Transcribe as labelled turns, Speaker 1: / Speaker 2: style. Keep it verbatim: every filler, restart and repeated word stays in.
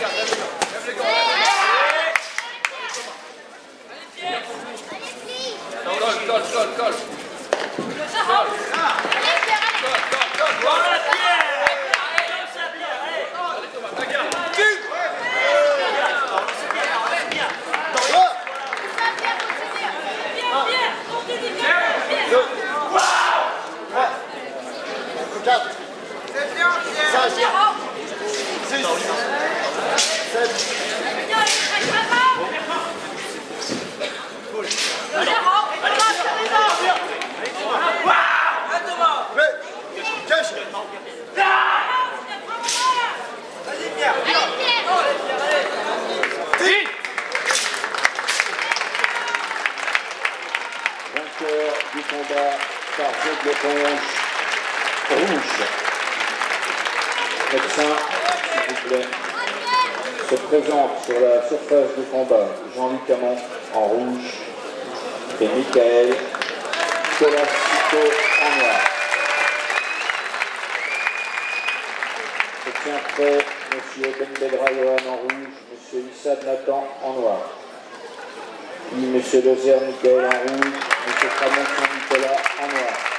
Speaker 1: Vainqueur du combat par jet d'éponge rouge. Médecin, s'il vous plaît, se présente sur la surface du combat Jean-Luc Hamon en rouge et Michael Colasito en noir. Se tient prêt M. Ben Bedrayohan en rouge, M. Issad Nathan en noir. Puis M. Lozer Michael en rouge, M. Ramon Saint-Nicolas en noir.